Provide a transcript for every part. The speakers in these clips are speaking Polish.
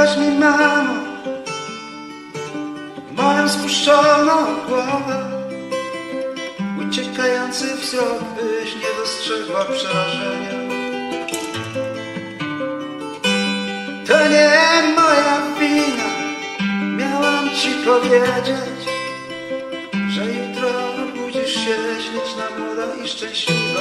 Wybacz mi, mamo, moją spuszczoną głowę, uciekający wzrok, byś nie dostrzegła przerażenia. To nie moja wina, miałam ci powiedzieć, że jutro obudzisz się śliczna, młoda i szczęśliwa.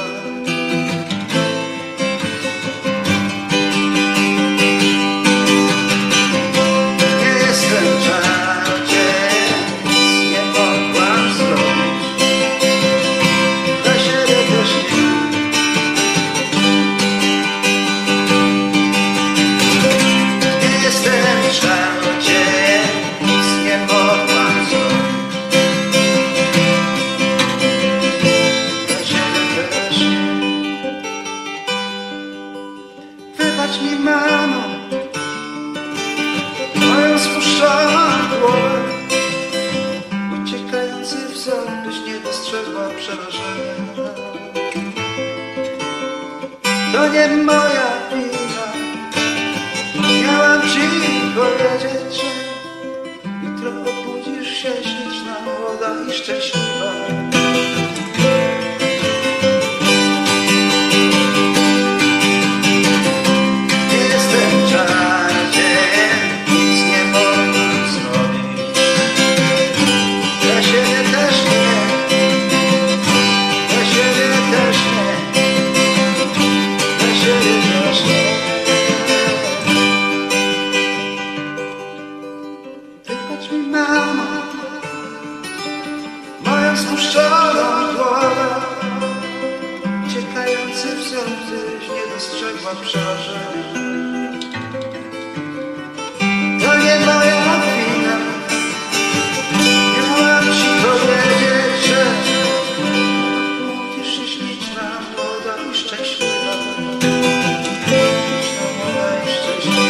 Wybacz mi, mamo, moją spuszczoną głowę, uciekający wzrok, byś nie dostrzegła przerażenia. To nie moja wina, miałam ci powiedzieć, że jutro obudzisz się śliczna, młoda i szczęśliwa. Wybacz mi, mamo, moją spuszczoną głowę, uciekający wzrok, byś nie dostrzegła przerażenia. To nie moja wina, miałam ci powiedzieć, że budzisz się śliczna, młoda i szczęśliwa. Śliczna, młoda i szczęśliwa.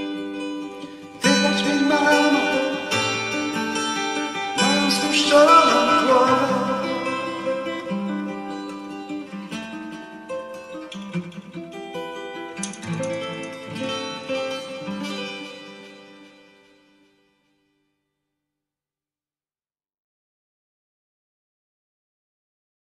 Wybacz mi, mamo, moją spuszczoną